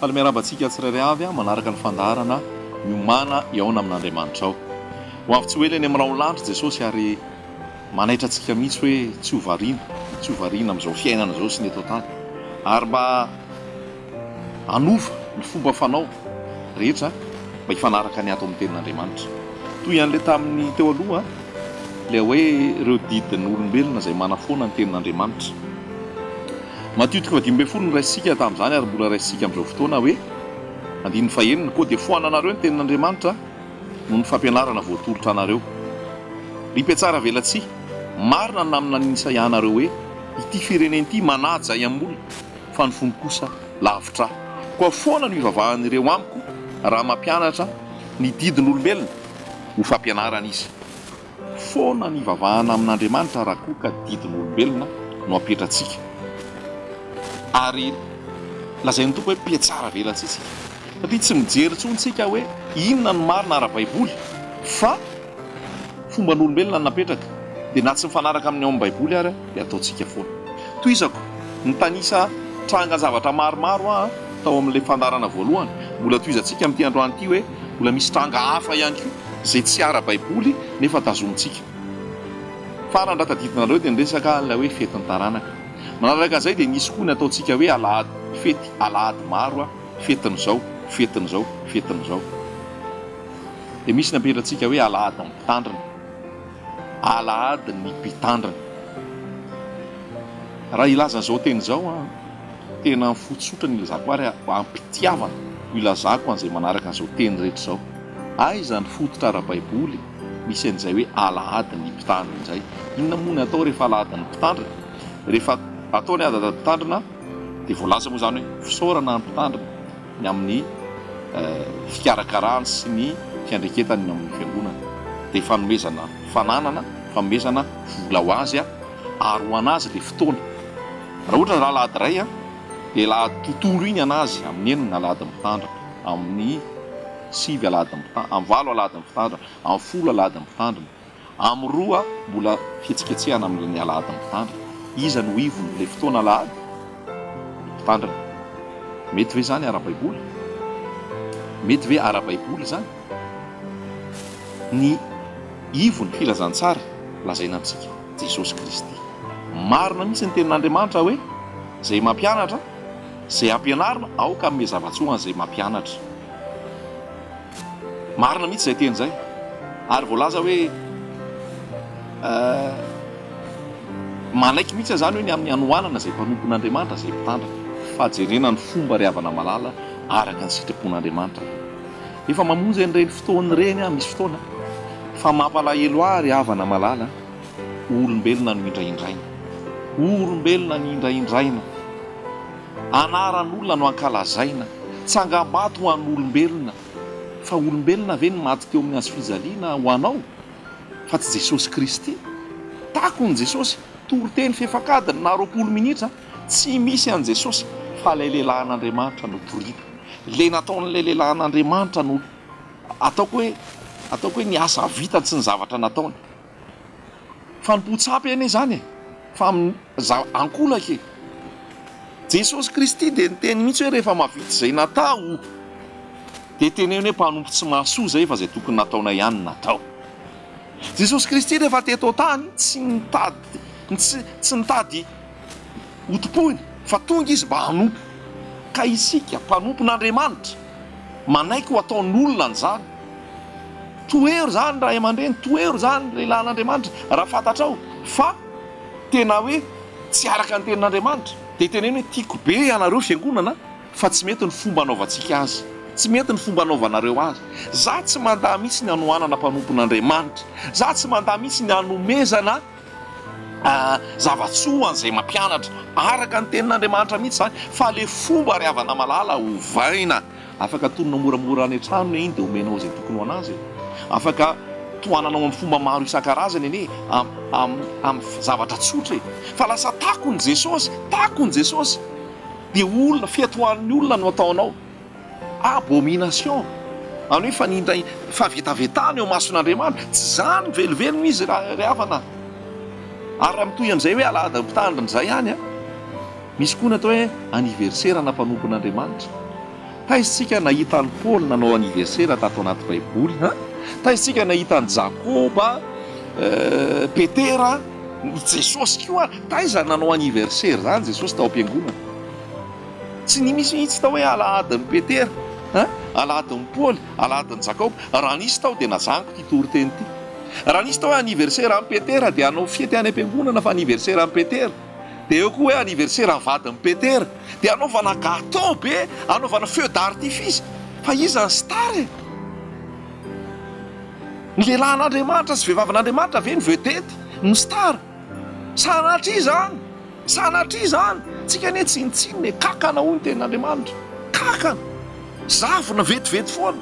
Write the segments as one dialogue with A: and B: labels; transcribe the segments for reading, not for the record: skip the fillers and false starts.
A: Miarabantsika tsirairay avy manaraka ny fandaharana miomana iaona amin'Andriamanitra ao. Ho avy tsy ho ela ny amin'irao lanitra Jesosy ary manaitra antsika mihitsy hoe tsy ho variana amin'izao fiainana izao sy ny eto tany. Ary mba hanova ny fomba fanao rehetra mba hifanaraka ny ato amin'ny tenin'Andriamanitra. Toy an'ilay tamin'ny teo aloha ilay hoe ireo didin'ny olombelona izay manafoana ny tenin'Andriamanitra. Matio 5:20 no raisitsika tamin'izany ary mbola raisitsika amin'izao fotoana hoe andininy fahenina koa dia foananareo ny tenin'Andriamanitra no ny fampianarana voatolotra anareo. Ripy tsara velatsia marina namina nisa ianareo hoe ity fireneny ity manaja amin'olona fa ny fony kosa lavitra. Koa foana no ivavahan'ireo amiko raha mampianatra ny didin'olombelona ho fampianarana izy. Foana ny ivavahana amin'Andriamanitra raha koa ka didin'olombelona no apetratsika. Ary lazain'ny tompo hoe piatsara velantsika satria tsy mijery tsontsika hoe inona ny marina ara-baiboly fa fomban'olombelona napetraka dia na tsy mifanaraka amin'ny ao amin'ny baiboly ary dia ataontsika foana. Toizako ny tanisa tranga zavatra maromaro tao amin'ilay fandarana voalohany, mbola toizantsika amin'ity androany ity hoe mbola misy tranga hafa ihany koa izay tsy ara-baiboly nefa tazomintsika. Farany raha tadidinareo dia niresaka ilay hoe fetin'ny taranaka. Manaraka an'izay dia nisy koa ny ataontsika hoe alahady fety, alahady maro fetin'izao, fetin'izao, fetin'izao. Dia misy nampetratsika hoe alahady ny mpitandrina, alahady ny mpitandrina. Raha ilazan'izao teny izao tena fotsotra ny ilazako ary ampitiavana ho ilazako an'izay manaraka an'izao teny rehetra izao. Aiza ny fototra ara-baiboly misy an'izay hoe alahady ny mpitandrina izay. Inona moa ny atao rehefa alahady ny mpitandrina? Rehefa ataony adada mpitandrina dia voalaza moa izany hoe fisaorana ny mpitandrina ny amin'ny fikarakarany sy ny fiandreketany amin'ny fiangonana. Dia fanomezana fananana, fanomezana vola ho azy ary ho an'azy ilay fotoana. Raha ohatra raha alahady iray dia alahady tontolo iny anazy amin'ny enina alahady mpitandrina, amin'ny sivy alahady mpitandrina, amin'ny valo alahady mpitandrina, amin'ny folo alahady mpitandrina, amin'ny roa mbola fihetsiketsehana amin'ny alahady mpitandrina. Iza no ivony ilay fotoana alahady mpitandrina? Mety ve zany ara-baiboly? Mety ve ara-baiboly zany? Ny ivony filazantsara lazaina amintsika Jesosy Kristy. Marina mihitsy ny tenin'Andriamanitra hoe izay mampianatra, izay ampianarina aoka amin'ny zavatsoa izay mampianatra. Marina mihitsy izay teny izay. Ary voalaza hoe manaiky mihitsy izany hoe ny amin'ny anohanana izay mpanompon'Andriamanitra izay mpitandrina, fahajerena ny fomba riavana malala araka ny sitrapon'Andriamanitra. Efa mamonjy an'ireny fotoany ireny misy fotoana fa mampalahelo ary havana malala olombelona no indraindraina, olombelona no indraindraina, anaran'olona no ankalazaina, tsangam-bato ho an'olombelona. Fa olombelona ve ny maty teo amin'ny azo fijaliana ho anao fa tsy Jesosy Kristy? Takony Jesosy toroteny fefakadiny na 20 minitra tsy misy an' Jesosy fa ilay lehilahin'Andriamanitra no toriana. Ilay nataon'ilay lehilahin'Andriamanitra no ataoko hoe ny asa vita tsy ny zavatra nataony. Fa ny potsapy eny izany fa ankolaka Jesosy Kristy dia niteny mihitsy hoe rehefa mavita izay natao dia teneny hoe mpanompo tsy mahasoa izay fa izay tokony nataona ihany natao. Jesosy Kristy rehefa teto tany tsy nitady hotopoiny fa tonga izy mba hanompo. Ka isika mpanompon'Andriamanitra manaiky ho ataon'olona n'izany. Toero zany raha aman-dreny, toero zany lehilahin'Andriamanitra raha fantatrao fa tena hoe tsy araka ny tenin'Andriamanitra. Dia teneny hoe tiako be ianareo fiangonana fa tsy mety ny fomba anaovantsika azy, tsy mety ny fomba anaovanareo azy. Za tsy mandaha mihitsy ny anohanana mpanompon'Andriamanitra, za tsy mandaha mihitsy ny anomezana zavatsoa an'izay mampianatra araka ny tenin'Andriamanitra mihitsy zany, fa le fomba riavana malala hovaina. Afaka tonona moramora any an-trano iny dia omenao izay tokony ho anazy. Afaka tohananao amin'ny fomba maro isan-karazany eny amin'ny zavatra tsotra fa lasa takony Jesosy, takony Jesosy dia olona fetohan'ny olona no ataonao. Abomination any hoe fa vetavetany eo mason'Andriamanitra, tsy zany velovelony izy riavana. Ary raha mitoy amin'izay hoe alahady mpitandrina izay ihany misy koa natao hoe aniverserana mpanompon'Andriamanitra. taizitsika nahita ny Paoly nanao anniversaire tato anaty baiboly taizitsika nahita ny Jakoba Petera Jesosy koa taiza nanao anniversaire zany Jesosy tao am-piangonana tsy ny misy mihitsy tao hoe alahadin'ny Petera alahadin'ny Paoly alahadin'ny Jakoba raha nisy tao dia nazaniko ty toriteny ty raha nisy tao hoe anniversaire amin'ny Petera dia anao fety any am-piangonana fa anniversaire amin'ny Petera dia eo koa hoe anniversaire amin'ny vadin'ny Petera dia anaovana gâteau be anaovana feu d'artifice fa iza ny star ny lehilahin'Andriamanitra sy vehivavin'Andriamanitra ve ny vedety ny star sanatria zany tsika ne tsinitsiny kakana hoy ny tenin'Andriamanitra kakana zavona vetivety foana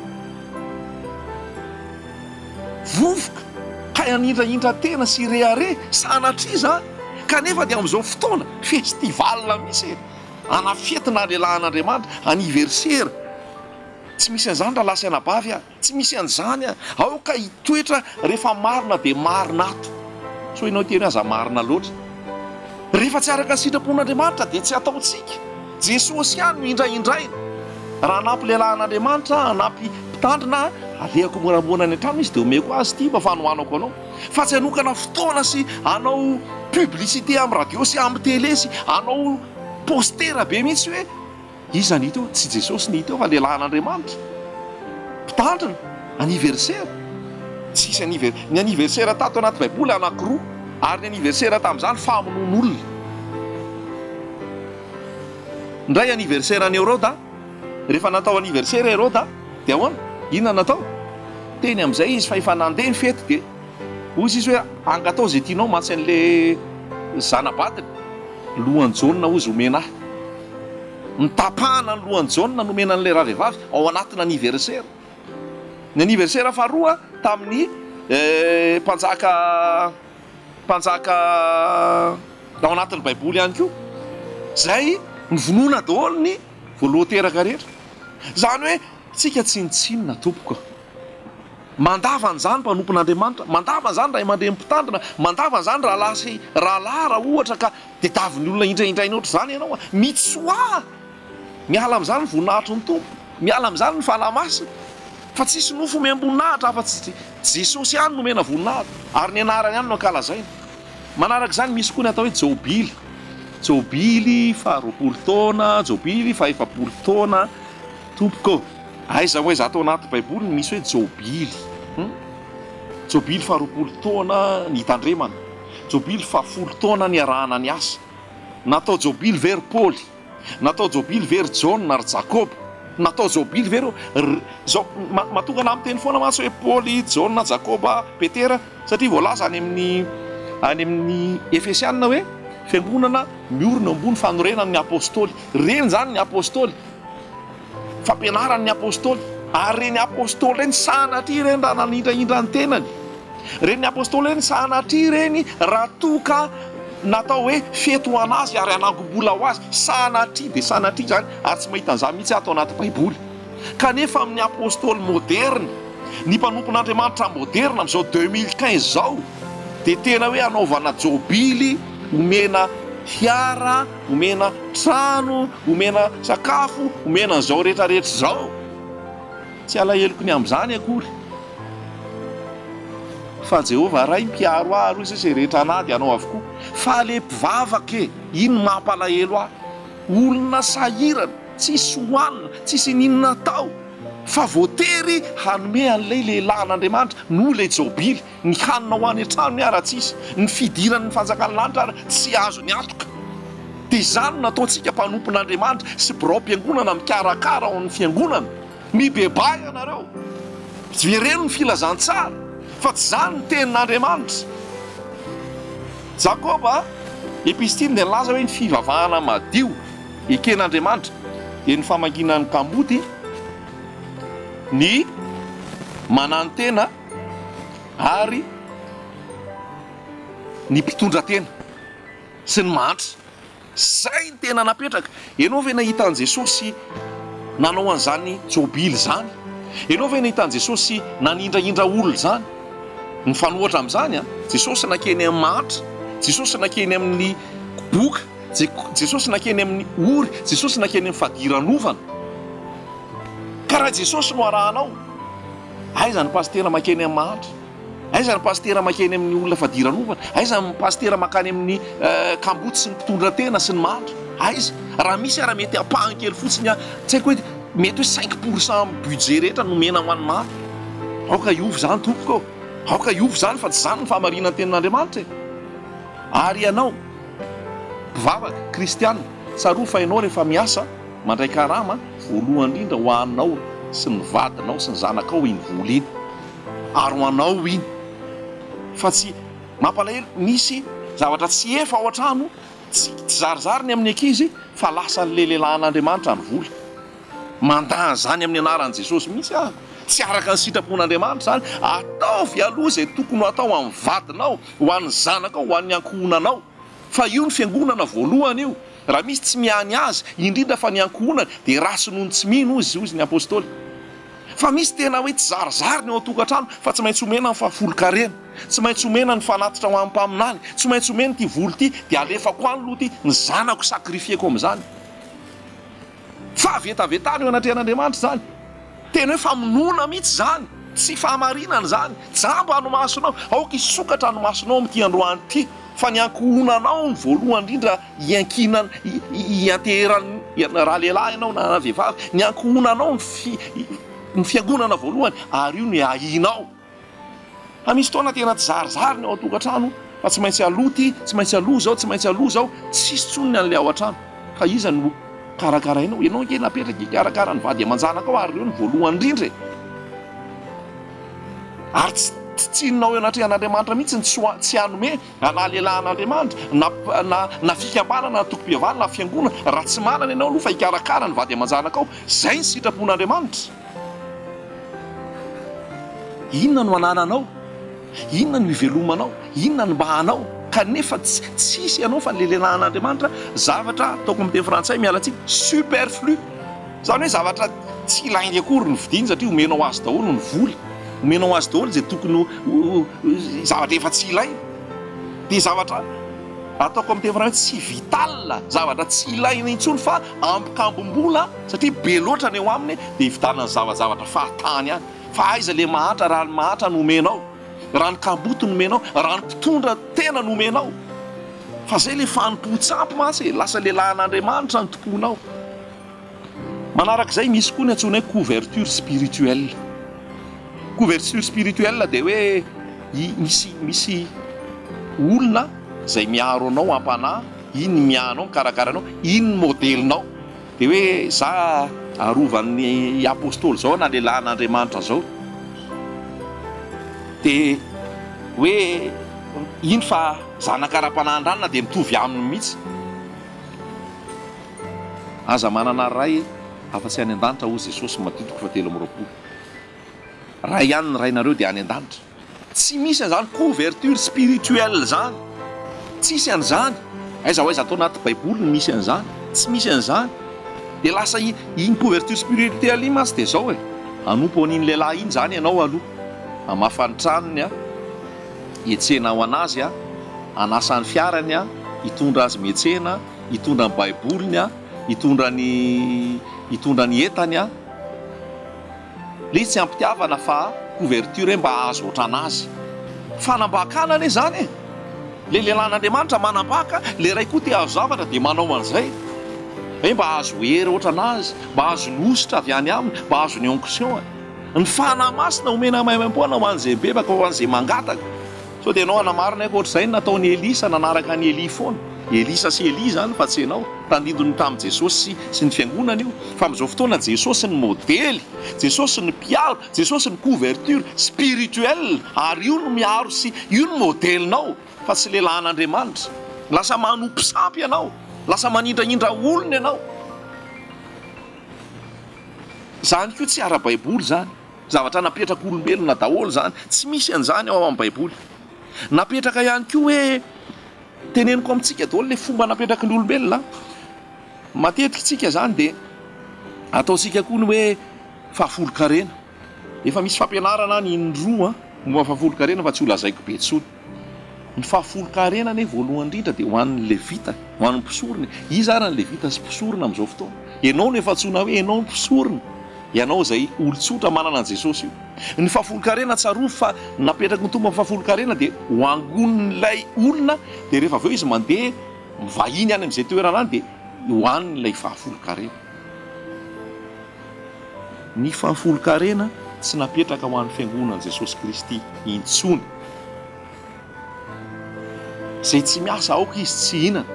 A: vovoka ka anindraindra tena sy rehare sanatria zany kanefa dia amin'izao fotoana festival misy anafetina lehilahin'Andriamanitra anniversaire tsy misy an'izany raha lasa anabavy tsy misy an'izany aoka hitoetra rehefa marina dia marina ato so ianao teny aza marina loatra rehefa tsy araka sitrapon'Andriamanitra dia tsy ataontsika Jesosy ihany no indraindraina raha anampy lehilahin'Andriamanitra anampy mpitandrina alehako moramora ny an-trano izy dia omeko azy ty mba fanohanako anao fa tsy hanokana fotoana sy anao publicité amin'ny radio sy amin'ny télé sy anao postera be mihitsy hoe iza ny hita eo tsy Jesosy ny hita eo fa lehilahin'Andriamanitra mpitandrina anniversaire tsisy ny anniversaire tato anaty baiboly anankiroa ary ny anniversaire tamin'izany famonoan'olona ndray anniversaire any Hérode rehefa natao anniversaire Hérode dia ahoana inona natao teny amin'izay izy fa efa nandeha ny fety dia ozy izy hoe angatao zay tianao matsy an'le zanabatiny lohany jaune ozy omena ahy mitapahana ny lohany jaune nomena an'ilay raha vehivavy ao anatin'ny anniversaire ny anniversaire faharoa tamin'ny mpanjaka ao anatin'ny baiboly ihany koa zay nyvonoana daholo ny voaloha teraka rehetra zany hoe tsika tsinitsinina tompoko mandavan'izany mpanompon'Andriamanitra mandavan'izany raha mandeha mpitandrina mandavan'izany raha lasy rahalahy raha ohatra ka dia daviny olona indraindrainy oatra zany ianao mitsoa miala amin'izany ny voninahitry ny tompo miala amin'izany ny fanahymasina fa tsisy nofo miamboninahitra fa tsy Jesosy ihany nomena voninahitra ary ny anarany ihany no ankalazaina manaraka izany misy koa ny atao hoe jobily fa 20 taona jobily fa 40 taona tompoko aiza hoe za tao anaty baiboly misy hoe jobily fa 20 taona ny hitandremana jobily fa 10 taona ny arahana ny asa natao jobily very Paoly natao jobily very John ary Jakob natao jobily very zao matokana amin'ny teny foana matsy hoe Paoly John Jakoba Petera satria voalaza any amin'ny Efesiana hoe fiangonana miorina ambony fanorenany ny apôstôly reny zany ny apôstôly fampianarany ny apôstôly ary reny apôstôly reny sanatria reny raha nanindraindra ny tenany reny ny apôstôly reny sanatria reny raha toka natao hoe fety ho anazy ary anangom-bola ho azy sanatria dia sanatria zany ary tsy mahita an'izany mihitsy ato anaty baiboly kanefa amin'ny apôstôly moderne ny mpanompon'Andriamanitra moderne amin'izao 2015 zao dia tena hoe anaovana jobily omena fiara omena trano omena sakafo omena an'izao rehetrarehetra zao tsy alaheloko ny amin'izany akory fa Jehovah ray mpiaro aro izy izay rehetra anady anao avokoa fa le mpivavaka ino mampalahelo ahy olona sahirana tsisy hohanina tsisy ninona tao fa voatery hanome an'ilay lehilahin'Andriamanitra no le jobily ny hanina ho any an-trano ny ara-tsisy ny fidirany ny fanjakany lanitra ary tsy azo ny atoka dia izany nataontsika mpanompon'Andriamanitra sy birao-mpiangonana mikarakara ao amin'ny fiangonana mibebay anareo vereno ny filazantsara fa tsy zany ny tenin'Andriamanitra Jakoba epistily dia nilaza hoe ny fivavahana madio eken'Andriamanitra dia ny famakinany kamboty ny manantena ary ny mpitondra-tena sy ny mantra zay ny tena napetraka ianao ve nahita an' Jesosy nanao an'izany jobily zany ianao ve nahita an' Jesosy nanindraindra olona zany ny fanohatra amin'izany Jesosy nakeny amin'ny mantra Jesosy nakeny amin'ny boka Jesosy nakeny amin'ny ory Jesosy nakeny amin'ny fadiran'ovana ka raha jesosy no arahanao, aiza ny pastera makeny amin'ny mahatra, aiza ny pastera makeny amin'ny olona fadiran'ovana, aiza ny pastera makany amin'ny kamboty sy ny mpitondra tena sy ny mahatra, aiza raha misy raha mety apahany kely fotsiny tsy haiko hoe mety hoe 5% budget rehetra nomena ho an'ny mahatra, aoka iovy zany tompoko, aoka iovy zany fa tsy zany ny fahamarinany tenin'Andriamanitra e. Ary ianao mpivavaka kristiana, tsaroa fa ianao rehefa miasa mandray karama, voalohany indrindra ho anao sy ny vadinao sy ny zanakao iny vola iny, ary ho anao iny, fa tsy mampalahelo misy zavatra tsy efa ao an-trano, tsy zarizary ny amin'ny ankizy fa lasa le lehilahin'Andriamanitra ny vola, mandany zany amin'ny anaran'i Jesosy mihitsy tsy araka ny sitrapon'Andriamanitra zany. Ataovy aloha zay tokony ho atao amin'ny vadinao, ho an'ny zanakao, ho an'ny ankohonanao, fa io ny fiangonana voalohany io. Raha misy tsy miany azy indrindra fa ny ankohonana dia rasy noho ny tsy mino izy ny apôstôly. Fa misy tena hoe tsy zarizary ny ao an-tokantrano fa tsy maintsy omena ny fahafolo-karena, tsy maintsy omena ny fanatitra ho am-paminany, tsy maintsy omena ty voly ty dia alefako any aloha ty ny zanako sakrifieko amin'izany. Fa vetavetany eo anatrehan'Andriamanitra zany, tena hoe famonona mihitsy zany, tsy fahamarinana zany. Jamba anomasonao, aoka isokatra anomasonao amin'ity androany ity, fa ny ankohonanao ny voalohany indrindra iankinana ianteherany raha lehilahy ianao na vehivavy, ny ankohonanao ny fiangonana voalohany, ary io ny ahinao. Fa misy fotoana tena tsy zarizary ny ao an-tokantrano, fa tsy maintsy aloty, tsy maintsy aloha zao, tsy maintsy aloha zao, tsisy tsonony an'ilay ao an-trano. Ka iza no karakarainao? Ianao nke napetraka ikarakara ny vady aman-janakao, ary eo ny voalohany indrindra. Ary tsy tsinonao eo anatrehan'Andriamanitra mihitsy tsy hanome na lehilahin'Andriamanitra na fikambanana na tokom-pihavanana na fiangonana raha tsy manana ianao aloha fa ikarakara ny vady aman-janakao. Zay ny sitrapon'Andriamanitra. Inona no anananao? Inona no ivelomanao? Inona no mbahanao? Kanefa tsisy ianao fa le lehilahin'Andriamanitra zavatra ataoko amin'ny teny frantsay mialatsiny superflu, zany hoe zavatra tsy ilaingy akory ny vidiny satria omenao azy daholo ny vola, omenao azy daholo zay tokony zavatra efa tsy ilaina. Dia zavatra ataoko amin'ny teny frantsay tsy vital, zavatra tsy ilaina intsony fa ampikambom-bola satria be loatra ny eo aminy dia hivitanany zavatra fahatany any. Fa aiza le mahatra raha ny mahatra no omenao, raha ny kamboty no omenao, raha ny mpitondra tena no omenao. Fa zay le fanompo-tsampy masy, lasa lehilahin'Andriamanitra ny tomponao. Manarak'izay misy koa ny antsoina hoe couverture spirituelle. Couverture spirituelle dia hoe misy olona zay miaro anao ampanahy, iny ny mianao, mikarakara anao, iny ny modelinao. Dia hoe za arovan'ny apôstôly zao na lehilahin'Andriamanitra zao, dia hoe iny fa zanakara-panahindranina dia mitovy aminy mihitsy. Aza manana ray afa-tsy any an-danitra hoy Jesosy matitiko fa 3:20. Ray ihany ny rainareo dia any an-danitra. Tsy misy an'izany couverture spirituelle zany, tsisy an'izany. Aiza ho aiza atao anaty baiboly ny misy an'izany, tsy misy an'izany. Dia lasa iny couverture spirituelle iny masy dia zao anompo an'iny lehilahy iny zany ianao aloha, amafany tranony ietsena ho anazy anasany fiarany hitondra azy mietsena, hitondra ny baiboliny hitondra ny entany le tsy ampitiavana fa couverture mba azo ohatranazy. Fanambakana ane zany le lehilahin'Andriamanitra manambaka, le ray koa te azo zavatra dia manao an'izay mba azo hery ohatranazy, mba azo nositra avy any aminy, mba azo ny onction. Ny fanahy masina omena maimam-poana ho an'izay bebaka, ho an'izay mangataka. So dia ianao anamarina aiko ohatr'izay nataon'ny Elisa nanaraka ny Eli foana. Elisa sy Eli zany fa tsy ianao, tandindony tamin'i Jesosy sy ny fiangonana io. Fa amin'izao fotoana Jesosy ny modely, Jesosy ny mpiaro, Jesosy ny couverture spirituelle, ary io no miaro sy io no modelinao fa tsy lehilahin'Andriamanitra. Lasa manompo sampy ianao, lasa manindraindra olona ianao. Zany koa tsy ara-baiboly zany, zavatra napetraka olombelona daholo zany, tsy misy an'izany ao amin'ny baiboly. Napetraka ihany koa hoe teneniko amintsika daholo le fomba napetraka ny olombelona. Matetika tsika zany dia ataontsika koa ny hoe fahafolo-karena. Efa misy fampianarana ny indroa momba fahafolo-karena fa tsy ho lazaiko be tsony. Ny fahafolo-karena ane voalohany indrindra dia ho an'ny levita, ho an'ny mpisorona. Izy ary ny levita sy mpisorona amin'izao fotoana. Ianao no efa antsoina hoe ianao ny mpisorona, ianao zay olotsotra manana an Jesosy io. Ny fahafolo-karena tsaroa fa napetraky ny tomba fahafolo-karena dia ho angon'ilay olona dia rehefa avy eo izy mandeha mivahiny any amin'izay toerana any dia hoanin'ilay fahafolo-karena. Ny fahafolo-karena tsy napetraka ho an'ny fiangonan'i Jesosy Kristy intsony. Zay tsy miasa aoka izy tsy hinana.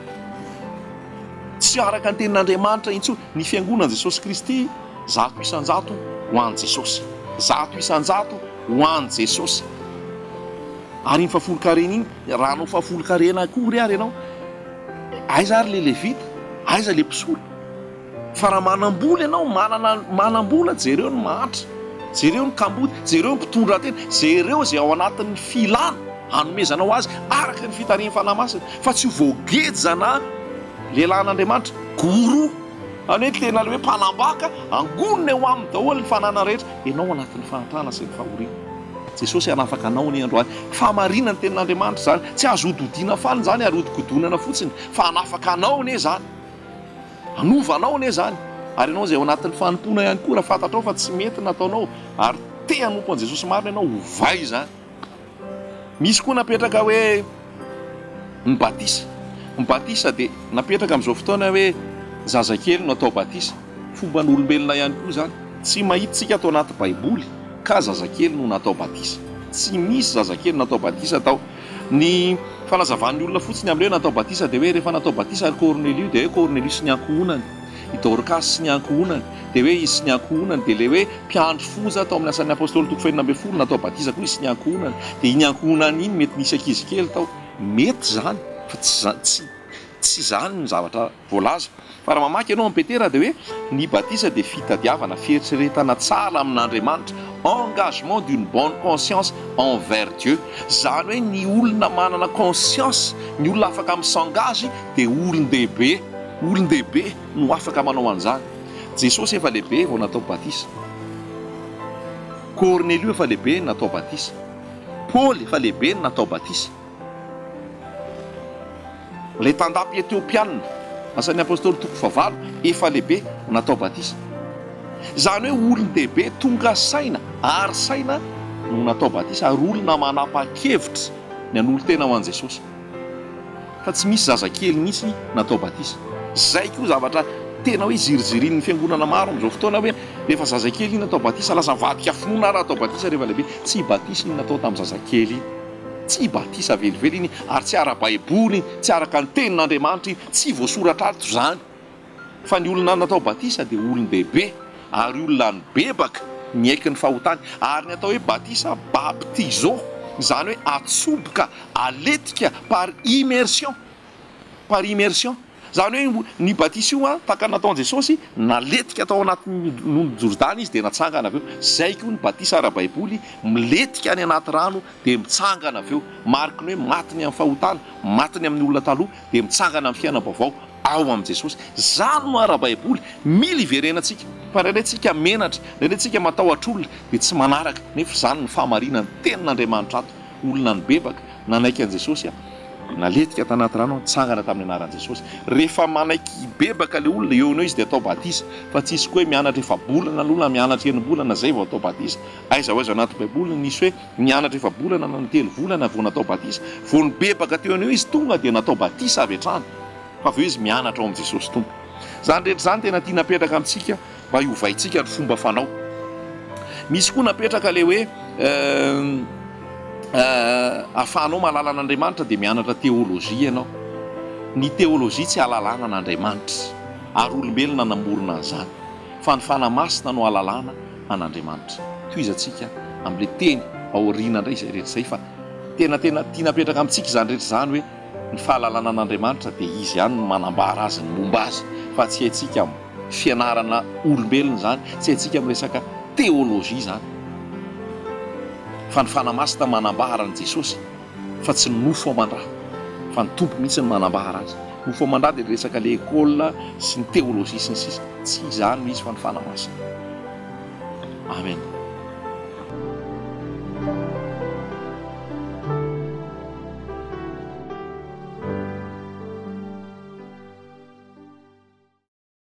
A: Tsy araka ny tenin'Andriamanitra intsony. Ny fiangonan'i Jesosy Kristy 100 isan-jato ho an'i Jesosy. 100 isan-jato ho an'i Jesosy. Ary ny fahafolo-karena iny, raha anao fahafolo-karena akory ary ianao, aiza ary le levita, aiza le mpisory. Fa raha manam-bola ianao, manam-bola, jereo ny mahatra, jereo ny kambody, jereo ny mpitondra tena, jereo zay ao anatin'ny filana hanomezanao azy araka ny fitarian'ny fanahy masina. Fa tsy ho voagejana lehilahin'Andriamanitra goro, any hoe tena le hoe mpanambaka angonina eo aminy daholo ny fanana rehetra, ianao anatin'ny fahantrana sy ny fahoriana. Jesosy hanafaka anao ny andro any. Fahamarinana ny tenin'Andriamanitra zany, tsy azo hododiana fany zany ary hodikodonana fotsiny, fa hanafaka anao ne zany, hanovanao ne zany. Ary ianao zay ao anatin'ny fanompona ihany koa raha fantatrao fa tsy mety nataonao ary te hanompo an Jesosy marina ianao, hovay zany. Misy koa napetraka hoe ny batisa. Ny batisa dia napetraka amin'izao fotoana hoe zazakely no atao batisa. Fomban'olombelona ihany koa zany, tsy mahitsika atao anaty baiboly ka zazakely no natao batisa. Tsy misy zazakely natao batisa tao. Ny fanazavan'ny olona fotsiny amin'ilay hoe natao batisa dia hoe rehefa natao batisa ary Cornelius dia hoe Cornelius sy ny ankohonany, i Dorcas sy ny ankohonany, dia hoe izy sy ny ankohonany, dia le hoe mpiandry foza tao amin'ny asan'ny apôstôly toko 2:10 natao batisa koa izy sy ny ankohonany. Dia iny ankohonany iny mety nisy ankizy kely tao, mety zany fa tsy zany ny zavatra voalaza. Fa raha mamaky ianao amin'ny Petera dia hoe ny batisa dia fitadiavana, fieritreretana tsara amin'Andriamanitra, engagement d'une bonne conscience envers Dieu. Zany hoe ny olona manana conscience, ny olona afaka misengage dia olon-dehibe, olon-dehibe no afaka manao an'izany. Jesosy efa lehibe vao natao batisa, Cornelius efa lehibe natao batisa, Paul efa lehibe natao batisa, le tandapy Etiopiana asan'ny apôstôly toko 9 efa lehibe natao batisa. Zany hoe olon-dehibe tonga saina, ary saina no natao batisa, ary olona manapa-kevitra ny an'olo tena ho an'i Jesosy. Fa tsy misy zazakely mihitsy natao batisa. Zay koa zavatra tena hoe zirizirin'ny fiangonana maro amin'izao fotoana hoe rehefa zazakely iny natao batisa lasa vadika finoana ary atao batisa rehefa lehibe. Tsy batisa iny natao tamin'ny zazakely iny, tsy batisa velively iny, ary tsy ara-baiboly iny, tsy araka ny tenin'Andriamanitra iny, tsy voasoratra ato zany. Fa ny olona natao batisa dia olon-dehibe ary olona nibebaka miaiky ny fahotany, ary ny atao hoe batisa baptizo, zany hoe atsoboka, aletika par immersion, par immersion. Zany hoe ny batisa io taka nataon'i Jesosy, naletika tao anatin'ny nono Jordana izy dia natsangana avy eo. Zay koa ny batisa ara-baiboly, miletika any anaty rano dia mitsangana avy eo. Mariky ny hoe matiny amin'ny fahotana, matiny amin'ny olona taloha dia mitsangana amin'ny fiainam-baovao ao amin'i Jesosy. Zany no ara-baiboly, mila iverenantsika. Fa rahailay menatra, rahailay matahotra olona dia tsy manaraka, nefa zany ny fahamarinany tenin'Andriamanitra ato. Olona nibebaka nanaiky an'i Jesosy, naletika tanaty rano, nitsangana tamin'ny anaran'i Jesosy. Rehefa manaiky bebaka le olona eo izy dia atao batisa, fa tsy isy koa hoe mianatra efa-bolana aloha na mianatra enim-bolana zay vao atao batisa. Aiza ho aiza anaty baiboly nisy hoe mianatra efa-bolana na 3 volana vao natao batisa. Vao nibebaka teo eo izy tonga dia natao batisa avy hatrany, fa avy eo izy mianatra ao amin'i Jesosy tompo. Zany rehetra zany tena tia napetraka amintsika mba hiovaintsika ny fomba fanao. Misy koa napetraka le hoe ahafahanao mahalala an'Andriamanitra dia mianatra teolojia ianao. Ny teolojia tsy ahalalana an'Andriamanitra, ary olombelona namorona an'izany, fa ny fanahy masina no ahalalana an'Andriamanitra. Toizantsika amin'ilay teny aoriana indray izay rehetra izay, fa tena tia napetraka amintsika izany rehetra zany hoe ny fahalalana an'Andriamanitra dia izy ihany no manambara azy, ny momba azy, fa tsy haintsika fianarana olombelona zany, tsy haintsika amin'ny resaka teolojia zany. Fa ny fanahy masina manambara an'i Jesosy, fa tsy ny nofo aman-draha, fa ny tompo mihitsy ny manambara azy. Nofo aman-draha dia resaka le ekôla sy ny teolojia sy ny sisa, tsy izany izy fa ny fanahy masina. Amen.